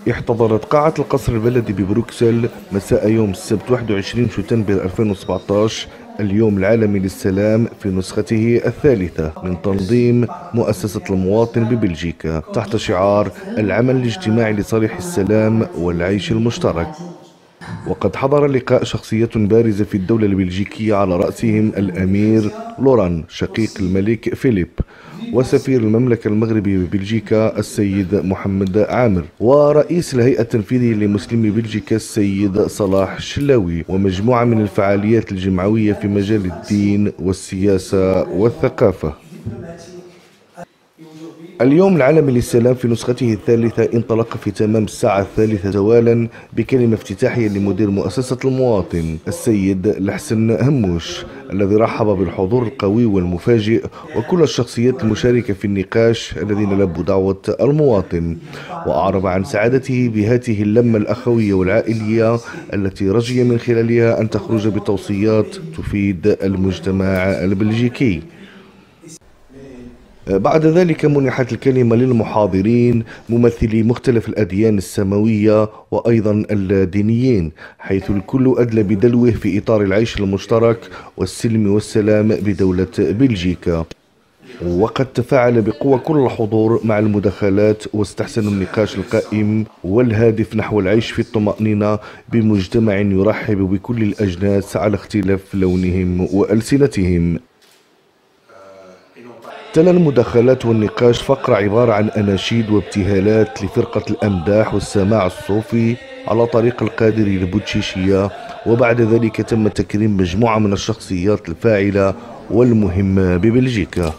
احتضنت قاعة القصر البلدي ببروكسل مساء يوم السبت 21 شتنبر 2017 اليوم العالمي للسلام في نسخته الثالثة من تنظيم مؤسسة المواطن ببلجيكا تحت شعار العمل الاجتماعي لصالح السلام والعيش المشترك. وقد حضر اللقاء شخصية بارزة في الدولة البلجيكية على رأسهم الأمير لوران شقيق الملك فيليب، وسفير المملكة المغربية ببلجيكا السيد محمد عامر، ورئيس الهيئة التنفيذية لمسلمي بلجيكا السيد صلاح الشلاوي، ومجموعة من الفعاليات الجمعوية في مجال الدين والسياسة والثقافة. اليوم العالمي للسلام في نسخته الثالثة انطلق في تمام الساعة الثالثة زوالا بكلمة افتتاحية لمدير مؤسسة المواطن السيد الحسن هموش، الذي رحب بالحضور القوي والمفاجئ وكل الشخصيات المشاركة في النقاش الذين لبوا دعوة المواطن، وأعرب عن سعادته بهذه اللمة الأخوية والعائلية التي رجي من خلالها أن تخرج بتوصيات تفيد المجتمع البلجيكي. بعد ذلك منحت الكلمة للمحاضرين ممثلي مختلف الأديان السماوية وأيضا الدينيين، حيث الكل أدلى بدلوه في إطار العيش المشترك والسلم والسلام بدولة بلجيكا. وقد تفاعل بقوة كل الحضور مع المداخلات واستحسنوا النقاش القائم والهادف نحو العيش في الطمأنينة بمجتمع يرحب بكل الأجناس على اختلاف لونهم وألسنتهم. تلا المداخلات والنقاش فقرة عبارة عن أناشيد وابتهالات لفرقة الأمداح والسماع الصوفي على طريق القادري لبوتشيشية، وبعد ذلك تم تكريم مجموعة من الشخصيات الفاعلة والمهمة ببلجيكا.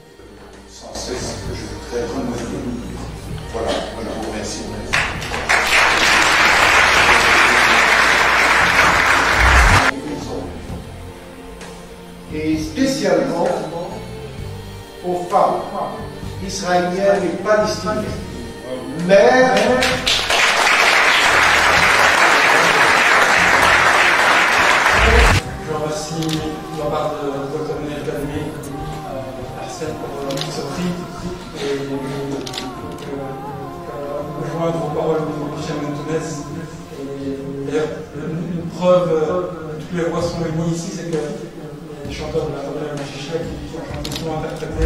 aux femmes israéliennes et palestiniennes, mères je remercie de la part de Dr Mounir Kadmi, Arsène pour ce prix et rejoindre vos paroles de Michel Montounès. D'ailleurs, une preuve que toutes les voix sont réunies ici, c'est que les chanteurs de la Fabula Machicha qui ont chanté souvent interprété.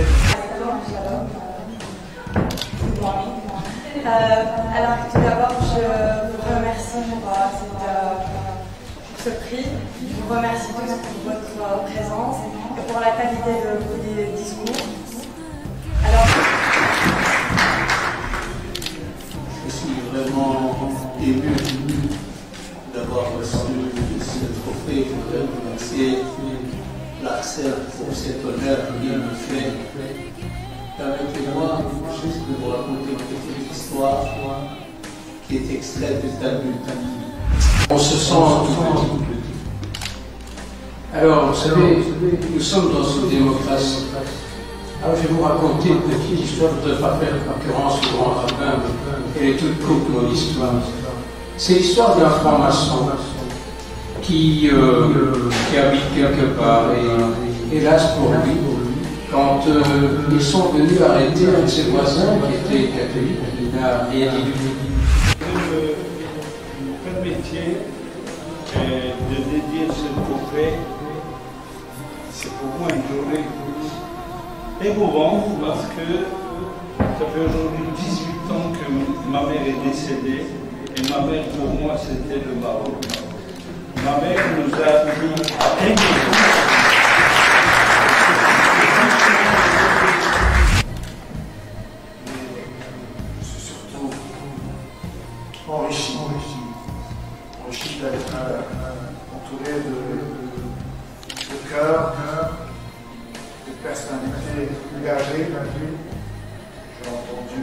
Alors tout d'abord, je vous remercie pour ce prix. Je vous remercie tous pour votre présence et pour la qualité de vos discours. Alors, je suis vraiment ému d'avoir reçu ce trophée. Je voudrais remercier l'Arcel pour cet honneur qu'il me fait. Permettez-moi juste de vous raconter une petite histoire qui est extraite du Talmud. On se sent tout petit. Alors, vous savez, nous sommes dans une démocratie. Alors, je vais vous raconter une petite histoire. Je ne voudrais pas faire concurrence au grand rabbin. Elle est toute courte, mon histoire. C'est l'histoire d'un franc-maçon qui habite quelque part. Et hélas pour lui, quand ils sont venus arrêter un de ses voisins qui était catholique, il n'a rien dit du tout. Vous permettiez de dédier ce trophée, c'est pour moi une journée émouvante parce que ça fait aujourd'hui 18 ans que ma mère est décédée et ma mère pour moi c'était le Maroc. Ma mère nous a mis à aimer. enrichi d'être entouré de cœurs, de personnalités engagées. J'ai entendu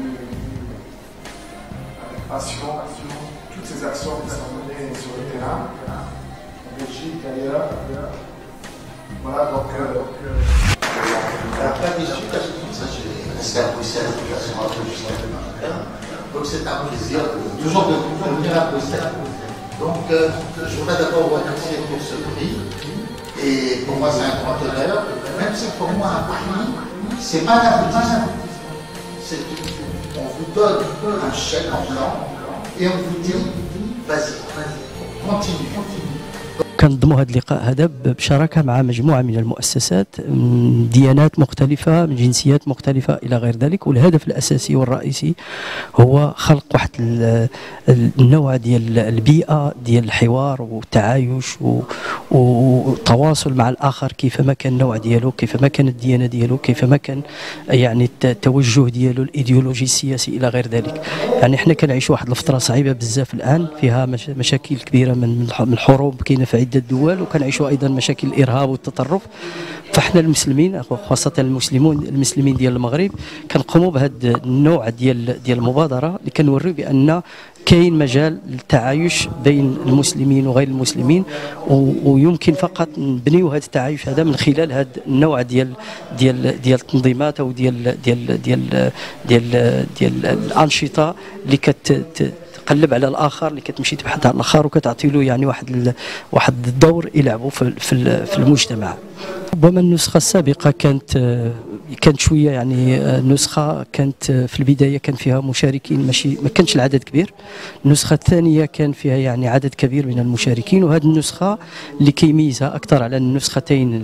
avec passion toutes ces actions qui sont menées sur le terrain, en Belgique d'ailleurs. Voilà donc. Donc c'est un plaisir toujours de venir à Bruxelles. Donc je voudrais d'abord vous remercier pour ce prix. Et pour moi c'est un grand honneur. Même si pour moi un prix, c'est pas un aboutissement. On vous donne un chèque en blanc et on vous dit, vas-y, continue. كنظموا هذا اللقاء هذا بشراكه مع مجموعه من المؤسسات من ديانات مختلفه من جنسيات مختلفه الى غير ذلك، والهدف الاساسي والرئيسي هو خلق واحد النوع ديال البيئه ديال الحوار والتعايش والتواصل مع الاخر كيفما كان النوع ديالو، كيفما كان الديانه ديالو، كيفما كان يعني التوجه ديالو الايديولوجي السياسي الى غير ذلك. يعني احنا كنعيشوا واحد الفتره صعيبه بزاف الان فيها مشاكل كبيره من الحروب كاينه في عده دول، وكنعيشوا ايضا مشاكل الارهاب والتطرف. فاحنا المسلمين خاصه المسلمين ديال المغرب كنقوموا بهذا النوع ديال المبادره اللي كنوريو بان كاين مجال للتعايش بين المسلمين وغير المسلمين، ويمكن فقط نبنيو هذا التعايش هذا من خلال هذا النوع ديال التنظيمات او ديال الانشطه اللي تقلب على الاخر، اللي كتمشي تبحث على الاخر وكتعطي له يعني واحد الدور يلعبوا في المجتمع. ربما النسخه السابقه كانت شويه يعني النسخه كانت في البدايه كان فيها مشاركين ما كانش العدد كبير. النسخه الثانيه كان فيها يعني عدد كبير من المشاركين، وهذه النسخه اللي كيميزها اكثر على النسختين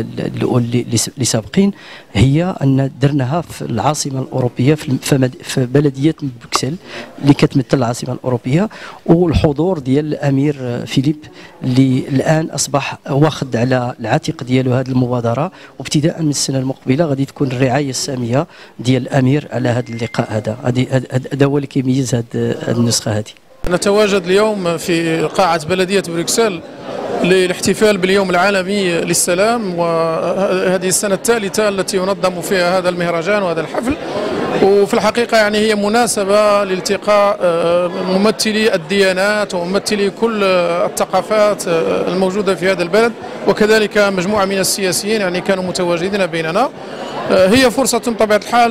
اللي سابقين هي ان درناها في العاصمه الاوروبيه في بلديه بروكسل اللي كتمثل العاصمه الاوروبيه، والحضور ديال الامير فيليب اللي الان اصبح واخد على العاتق ديالو هذه المبادره، وابتداء من السنه المقبله غادي تكون الرعايه الساميه ديال الامير على هذا اللقاء هذا. هذا هو اللي كيميز هذه النسخه هذه. نتواجد اليوم في قاعه بلديه بروكسل للاحتفال باليوم العالمي للسلام، وهذه السنه الثالثه التي ينظم فيها هذا المهرجان وهذا الحفل. وفي الحقيقة يعني هي مناسبة لالتقاء ممثلي الديانات وممثلي كل الثقافات الموجودة في هذا البلد، وكذلك مجموعة من السياسيين يعني كانوا متواجدين بيننا. هي فرصة بطبيعة الحال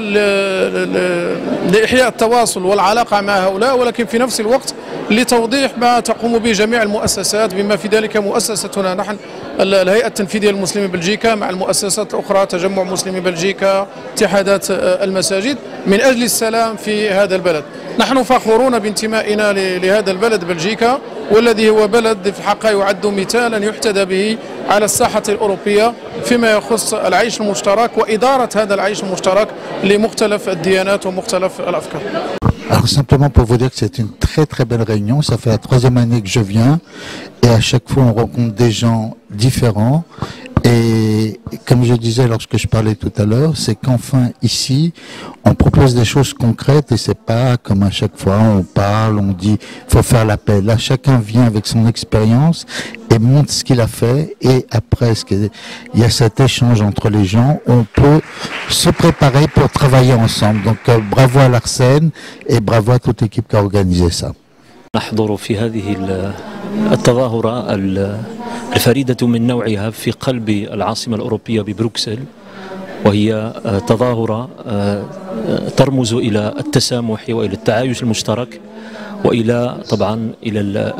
لإحياء التواصل والعلاقة مع هؤلاء، ولكن في نفس الوقت لتوضيح ما تقوم به جميع المؤسسات، بما في ذلك مؤسستنا نحن الهيئة التنفيذية للمسلمين بلجيكا مع المؤسسات الأخرى، تجمع مسلمي بلجيكا، اتحادات المساجد، من أجل السلام في هذا البلد. نحن فخورون بانتمائنا لهذا البلد بلجيكا، والذي هو بلد في الحقيقة يعد مثالا يحتذى به على الساحة الأوروبية فيما يخص العيش المشترك وإدارة هذا العيش المشترك لمختلف الديانات ومختلف الأفكار. Alors simplement pour vous dire que c'est une très belle réunion, ça fait la 3e année que je viens et à chaque fois on rencontre des gens différents. Et comme je disais lorsque je parlais tout à l'heure, c'est qu'enfin ici, on propose des choses concrètes et c'est pas comme à chaque fois on parle, on dit faut faire l'appel. Là, chacun vient avec son expérience et montre ce qu'il a fait, et après il y a cet échange entre les gens, on peut se préparer pour travailler ensemble. Donc bravo à l'Arsène et bravo à toute l'équipe qui a organisé ça. نحضر في هذه التظاهرة الفريدة من نوعها في قلب العاصمة الأوروبية ببروكسل، وهي تظاهرة ترمز إلى التسامح وإلى التعايش المشترك وإلى طبعا إلى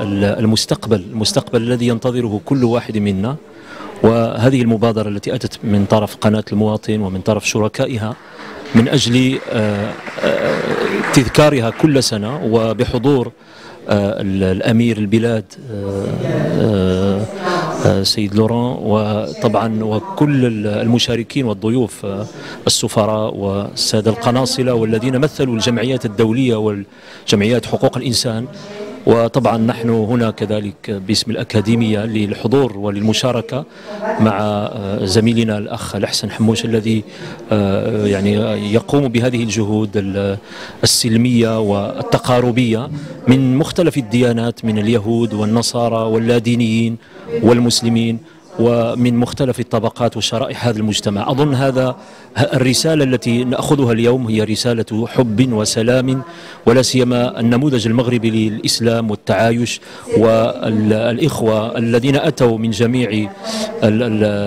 المستقبل الذي ينتظره كل واحد منا. وهذه المبادرة التي أتت من طرف قناة المواطن ومن طرف شركائها من أجل تذكارها كل سنة وبحضور الأمير البلاد سيد لوران، وطبعا وكل المشاركين والضيوف السفراء والسادة القناصلة والذين مثلوا الجمعيات الدولية والجمعيات حقوق الإنسان. وطبعا نحن هنا كذلك باسم الأكاديمية للحضور وللمشاركة مع زميلنا الأخ الحسن حموش الذي يعني يقوم بهذه الجهود السلمية والتقاربية من مختلف الديانات، من اليهود والنصارى واللادينيين والمسلمين ومن مختلف الطبقات وشرائح هذا المجتمع. أظن هذا الرسالة التي نأخذها اليوم هي رسالة حب وسلام، ولا سيما النموذج المغربي للإسلام والتعايش، والإخوة الذين أتوا من جميع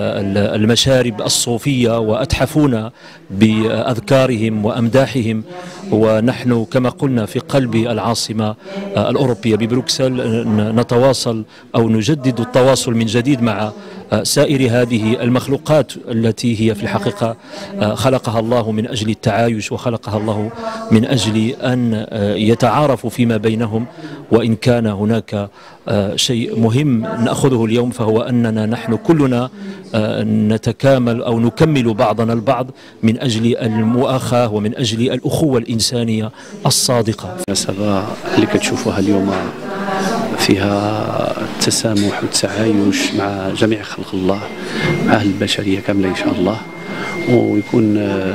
المشارب الصوفية وأتحفونا بأذكارهم وأمداحهم ونحن كما قلنا في قلب العاصمة الأوروبية ببروكسل نتواصل أو نجدد التواصل من جديد مع سائر هذه المخلوقات التي هي في الحقيقة خلقها الله من أجل التعايش، وخلقها الله من أجل أن يتعارفوا فيما بينهم. وإن كان هناك شيء مهم نأخذه اليوم فهو أننا نحن كلنا نتكامل أو نكمل بعضنا البعض من أجل المؤاخاة ومن أجل الأخوة الإنسانية الصادقة. المناسبة اللي كتشوفوها اليوم فيها تسامح والتعايش مع جميع خلق الله، مع أهل البشرية كاملة إن شاء الله، ويكون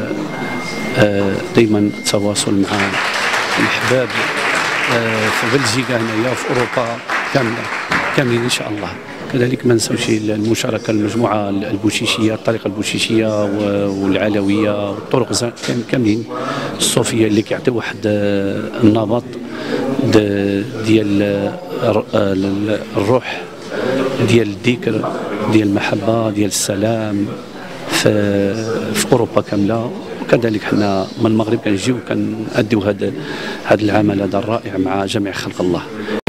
دائما تواصل مع الأحباب في بلجيكا هنايا وفي أوروبا كاملين إن شاء الله. كذلك ما نساوش المشاركة المجموعة البوشيشية، الطريقة البوشيشية والعلوية والطرق كاملين الصوفية اللي كيعطيو واحد النمط ديال الروح، ديال الذكر، ديال المحبة، ديال السلام في أوروبا كاملة. وكذلك حنا من المغرب كنجيو كنأديو هذا العمل هذا الرائع مع جميع خلق الله.